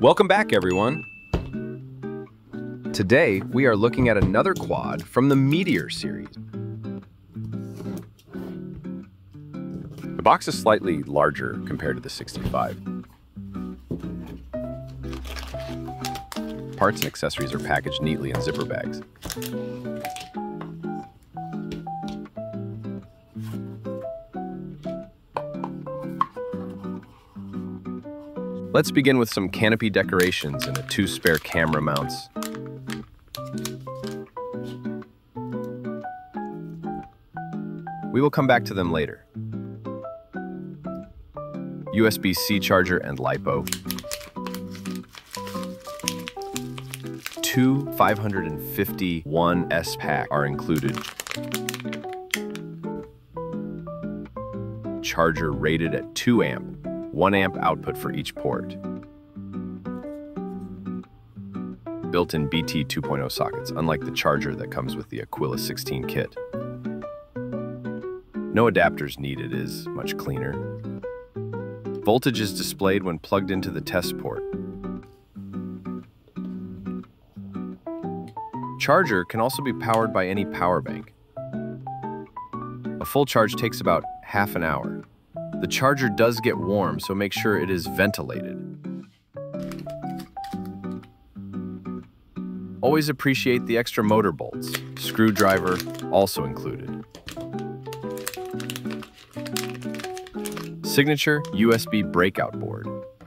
Welcome back, everyone. Today, we are looking at another quad from the Meteor series. The box is slightly larger compared to the 65. Parts and accessories are packaged neatly in zipper bags. Let's begin with some canopy decorations and 2 spare camera mounts. We will come back to them later. USB-C charger and LiPo. 2 551S pack are included. Charger rated at 2 amp. 1 amp output for each port. Built-in BT 2.0 sockets, unlike the charger that comes with the Aquila 16 kit. No adapters needed, is much cleaner. Voltage is displayed when plugged into the test port. Charger can also be powered by any power bank. A full charge takes about half an hour. The charger does get warm, so make sure it is ventilated. Always appreciate the extra motor bolts. Screwdriver also included. Signature USB breakout board.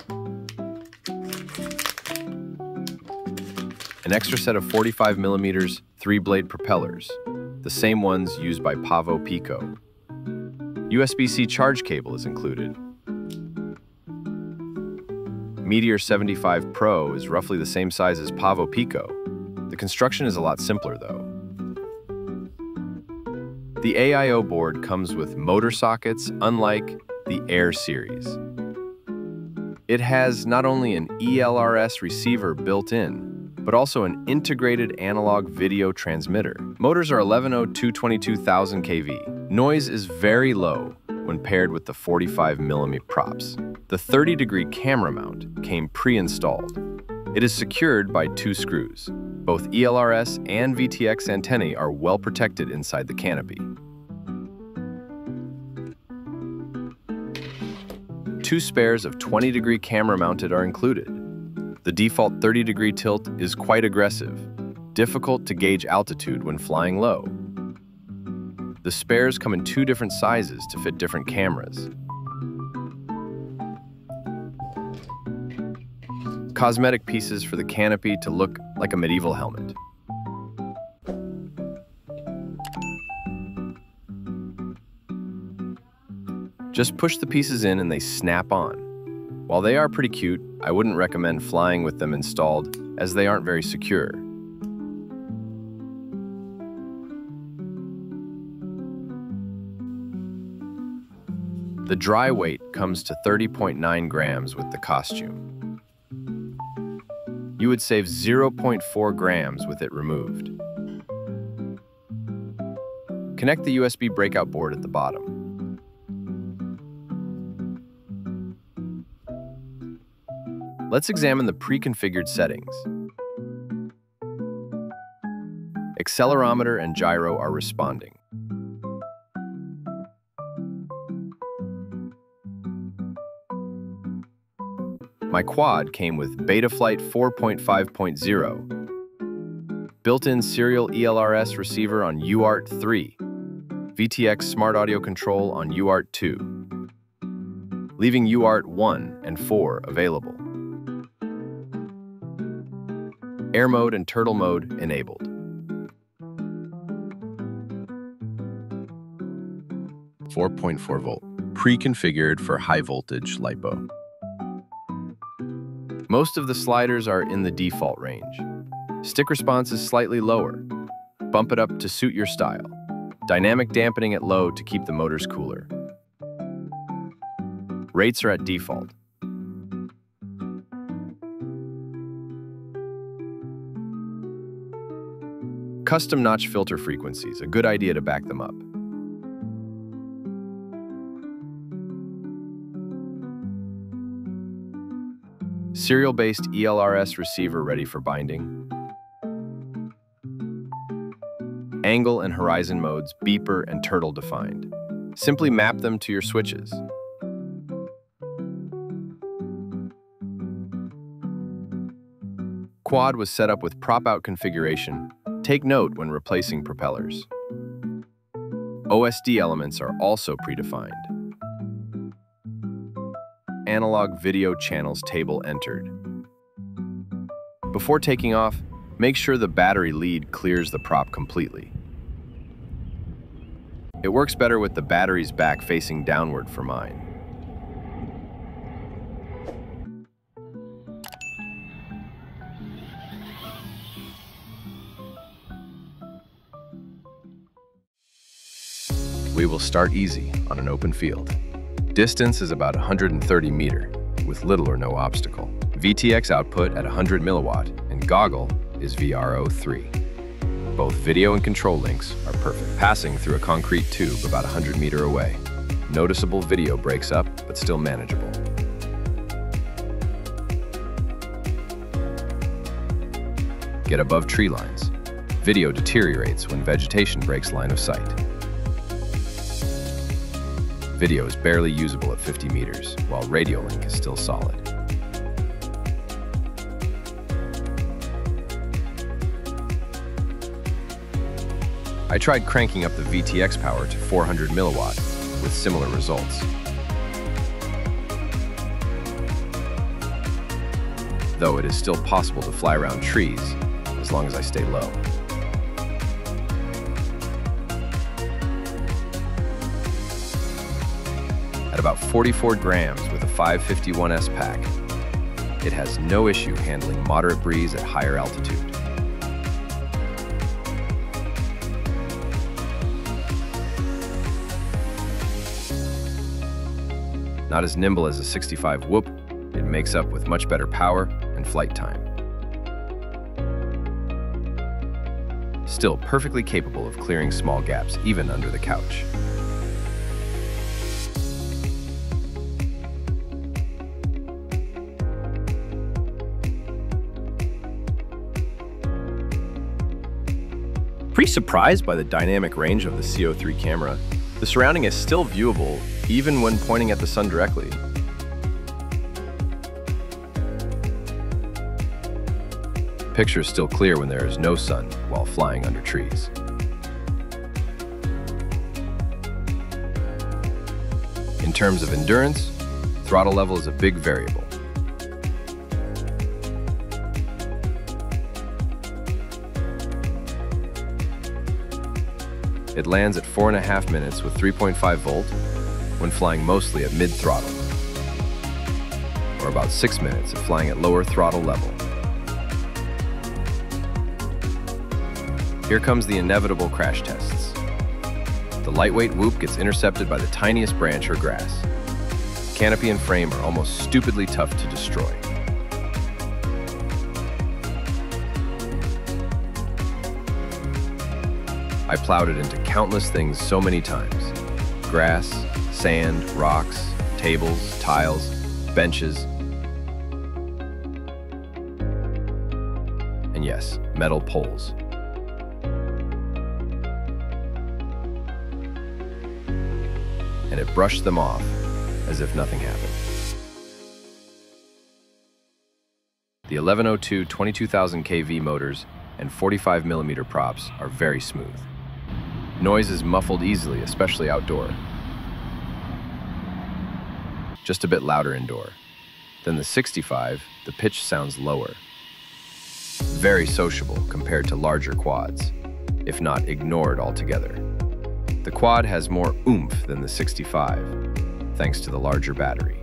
An extra set of 45mm 3-blade propellers, the same ones used by Pavo Pico. USB-C charge cable is included. Meteor75 Pro is roughly the same size as Pavo Pico. The construction is a lot simpler though. The AIO board comes with motor sockets, unlike the Air series. It has not only an ELRS receiver built in, but also an integrated analog video transmitter. Motors are 1102/22,000 kV. Noise is very low when paired with the 45mm props. The 30-degree camera mount came pre-installed. It is secured by 2 screws. Both ELRS and VTX antennae are well protected inside the canopy. 2 spares of 20-degree camera mounted are included. The default 30-degree tilt is quite aggressive, difficult to gauge altitude when flying low. The spares come in 2 different sizes to fit different cameras. Cosmetic pieces for the canopy to look like a medieval helmet. Just push the pieces in and they snap on. While they are pretty cute, I wouldn't recommend flying with them installed as they aren't very secure. The dry weight comes to 30.9 grams with the costume. You would save 0.4 grams with it removed. Connect the USB breakout board at the bottom. Let's examine the pre-configured settings. Accelerometer and gyro are responding. My quad came with Betaflight 4.5.0, built-in serial ELRS receiver on UART 3, VTX smart audio control on UART 2, leaving UART 1 and 4 available. Air mode and turtle mode enabled. .4 pre-configured for high voltage LiPo. Most of the sliders are in the default range. Stick response is slightly lower. Bump it up to suit your style. Dynamic dampening at low to keep the motors cooler. Rates are at default. Custom notch filter frequencies, a good idea to back them up. Serial-based ELRS receiver ready for binding. Angle and horizon modes, beeper and turtle defined. Simply map them to your switches. Quad was set up with prop-out configuration. Take note when replacing propellers. OSD elements are also predefined. Analog video channels table entered. Before taking off, make sure the battery lead clears the prop completely. It works better with the battery's back facing downward for mine. We will start easy on an open field. Distance is about 130 meters, with little or no obstacle. VTX output at 100 milliwatt, and goggle is VRO3. Both video and control links are perfect. Passing through a concrete tube about 100 meters away. Noticeable video breaks up, but still manageable. Get above tree lines. Video deteriorates when vegetation breaks line of sight. Video is barely usable at 50 meters, while radio link is still solid. I tried cranking up the VTX power to 400 milliwatt with similar results. Though it is still possible to fly around trees as long as I stay low. At about 44 grams with a 551S pack, it has no issue handling moderate breeze at higher altitude. Not as nimble as a 65 Whoop, it makes up with much better power and flight time. Still perfectly capable of clearing small gaps even under the couch. Pretty surprised by the dynamic range of the CO3 camera. The surrounding is still viewable even when pointing at the sun directly. Picture is still clear when there is no sun while flying under trees. In terms of endurance, throttle level is a big variable. It lands at 4.5 minutes with 3.5 volt when flying mostly at mid-throttle, or about 6 minutes if flying at lower throttle level. Here comes the inevitable crash tests. The lightweight Whoop gets intercepted by the tiniest branch or grass. Canopy and frame are almost stupidly tough to destroy. I plowed it into countless things so many times. Grass, sand, rocks, tables, tiles, benches, and yes, metal poles. And it brushed them off as if nothing happened. The 1102 22,000 kV motors and 45mm props are very smooth. Noise is muffled easily, especially outdoor. Just a bit louder indoor. Than the 65, the pitch sounds lower. Very sociable compared to larger quads, if not ignored altogether. The quad has more oomph than the 65, thanks to the larger battery.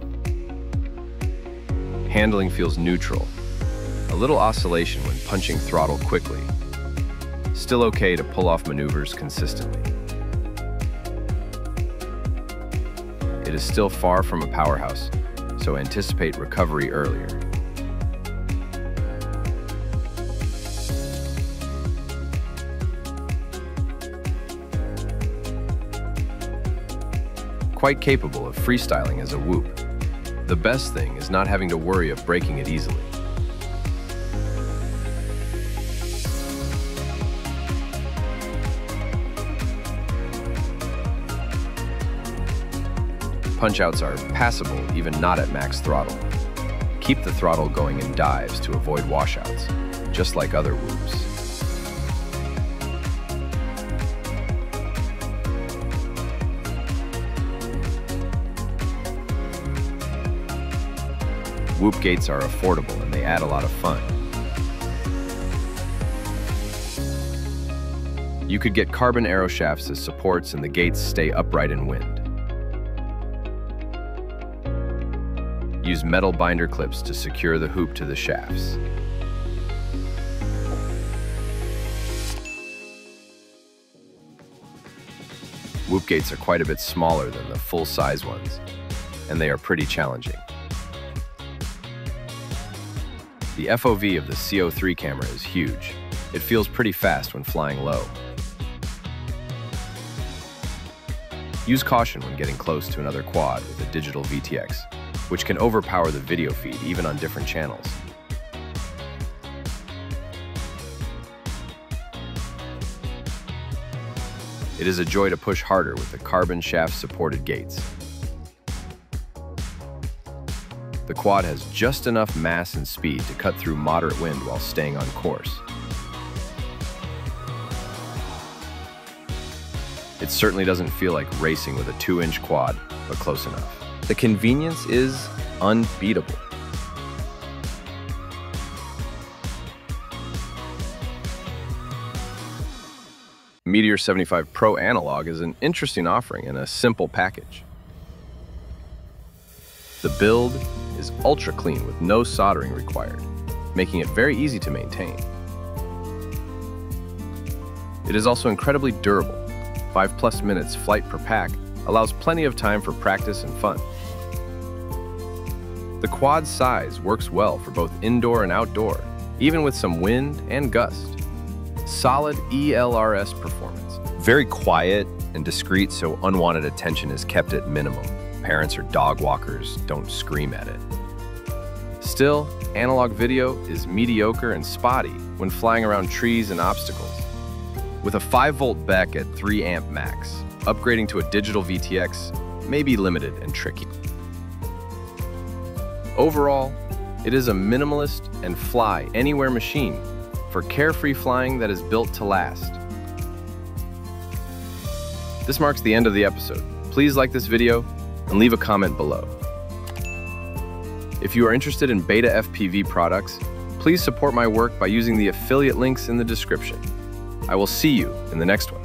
Handling feels neutral. A little oscillation when punching throttle quickly. Still okay to pull off maneuvers consistently. It is still far from a powerhouse, so anticipate recovery earlier. Quite capable of freestyling as a Whoop, The best thing is not having to worry of breaking it easily. Punch-outs are passable even not at max throttle. Keep the throttle going in dives to avoid washouts, just like other whoops. Whoop gates are affordable and they add a lot of fun. You could get carbon arrow shafts as supports and the gates stay upright in wind. Use metal binder clips to secure the hoop to the shafts. Whoop gates are quite a bit smaller than the full-size ones, and they are pretty challenging. The FOV of the CO3 camera is huge. It feels pretty fast when flying low. Use caution when getting close to another quad with a digital VTX, which can overpower the video feed even on different channels. It is a joy to push harder with the carbon shaft-supported gates. The quad has just enough mass and speed to cut through moderate wind while staying on course. It certainly doesn't feel like racing with a 2-inch quad, but close enough. The convenience is unbeatable. Meteor75 Pro analog is an interesting offering in a simple package. The build is ultra clean with no soldering required, making it very easy to maintain. It is also incredibly durable. 5+ minutes flight per pack allows plenty of time for practice and fun. The quad size works well for both indoor and outdoor, even with some wind and gust. Solid ELRS performance. Very quiet and discreet, so unwanted attention is kept at minimum. Parents or dog walkers don't scream at it. Still, analog video is mediocre and spotty when flying around trees and obstacles. With a 5-volt BEC at 3 amp max, upgrading to a digital VTX may be limited and tricky. Overall, it is a minimalist and fly anywhere machine for carefree flying that is built to last. This marks the end of the episode. Please like this video and leave a comment below. If you are interested in BetaFPV products, please support my work by using the affiliate links in the description. I will see you in the next one.